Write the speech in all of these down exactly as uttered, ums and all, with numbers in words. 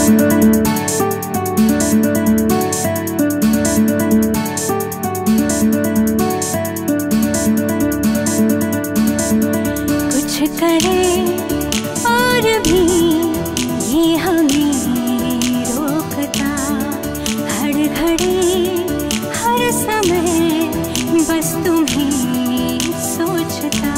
करे और भी ये हमें रोकता, हर घड़ी हर समय बस तुम्हें सोचता।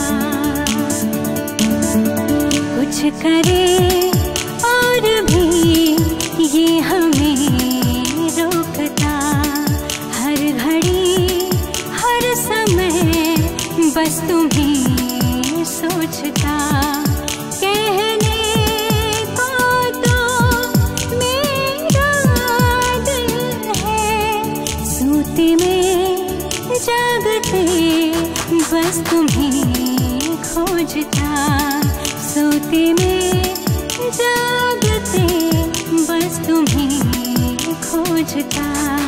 कुछ करे और भी ये हमें रोकता, हर घड़ी हर समय बस तुम्हें सोचता। कहने को तो मेरा दिल है, सोते में जागते बस तुम्हें खोजता। सोते में जागते बस तुम्हें खोजता।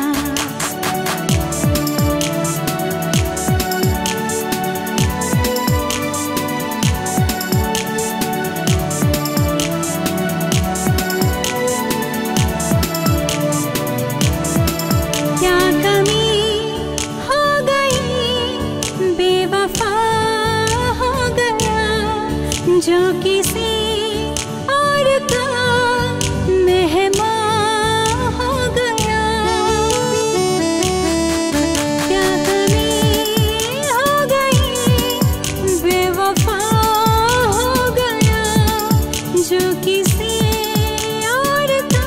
जो किसी और का मेहमान हो गया, क्या कमी हो गई बेवफा हो गया। जो किसी और का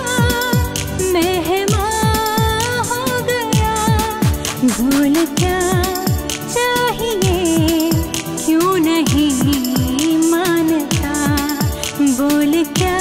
मेहमान हो गया, भूल क्या चाहिए क्यों नहीं बोल क्या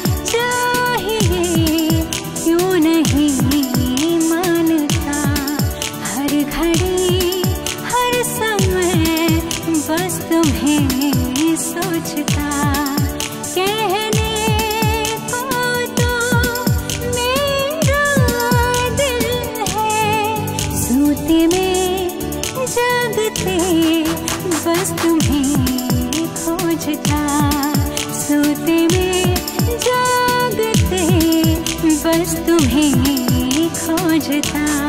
चाहिए क्यों नहीं मानता। हर घड़ी हर समय बस तुम्हें सोचता। कहने को तो मेरा दिल है, सोते में जागते बस तुम्हें खोजता। सोते में जागते बस तुम्हें खोजता।